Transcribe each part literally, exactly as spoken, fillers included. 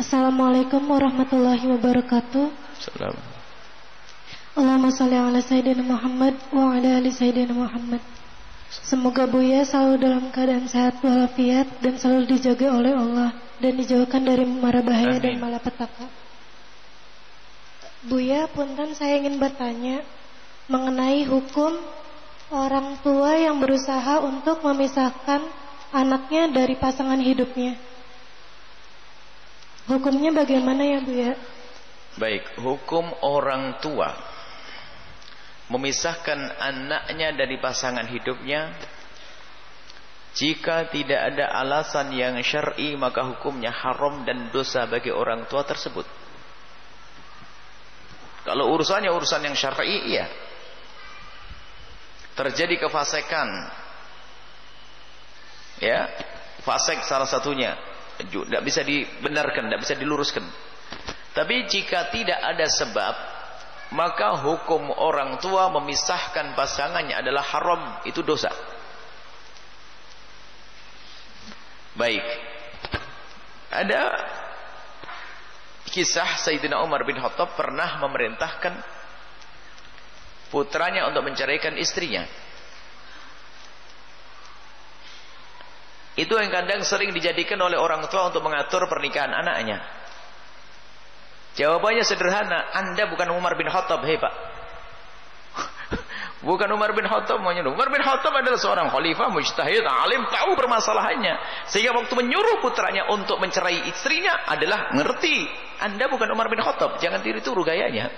Assalamualaikum warahmatullahi wabarakatuh. Salam. Allahumma sholli ala sayyidina Muhammad wa ala ali sayyidina Muhammad. Semoga Buya selalu dalam keadaan sehat walafiat dan selalu dijaga oleh Allah dan dijauhkan dari mara bahaya dan malapetaka. Buya, punten saya ingin bertanya mengenai hukum orang tua yang berusaha untuk memisahkan anaknya dari pasangan hidupnya. Hukumnya bagaimana ya Buya? Baik, hukum orang tua memisahkan anaknya dari pasangan hidupnya, jika tidak ada alasan yang syar'i maka hukumnya haram dan dosa bagi orang tua tersebut. Kalau urusannya urusan yang syar'i, iya. Terjadi kefasikan, ya, fasik salah satunya, tidak bisa dibenarkan, tidak bisa diluruskan. Tapi jika tidak ada sebab, maka hukum orang tua memisahkan pasangannya adalah haram, itu dosa. Baik, ada kisah Sayyidina Umar bin Khattab pernah memerintahkan putranya untuk menceraikan istrinya. Itu yang kadang sering dijadikan oleh orang tua untuk mengatur pernikahan anaknya. Jawabannya sederhana, Anda bukan Umar bin Khattab, hei Pak. Bukan Umar bin Khattab menyuruh. Umar bin Khattab adalah seorang khalifah, mujtahid, alim, tahu permasalahannya. Sehingga waktu menyuruh putranya untuk mencerai istrinya adalah mengerti. Anda bukan Umar bin Khattab, jangan tiru-tiru gayanya.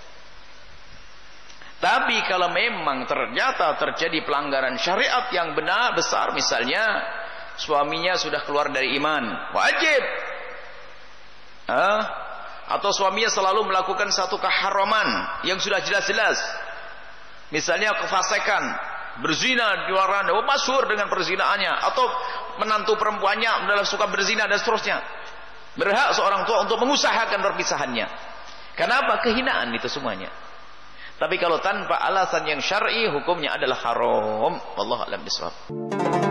Tapi kalau memang ternyata terjadi pelanggaran syariat yang benar besar, misalnya suaminya sudah keluar dari iman, wajib. Ah, atau suaminya selalu melakukan satu keharaman yang sudah jelas-jelas, misalnya kefasikan, berzina di luar sana, masyhur dengan perzinaannya, atau menantu perempuannya adalah suka berzina dan seterusnya, berhak seorang tua untuk mengusahakan perpisahannya. Kenapa? Kehinaan itu semuanya. Tapi kalau tanpa alasan yang syar'i, hukumnya adalah haram. Wallahu a'lam bishawab.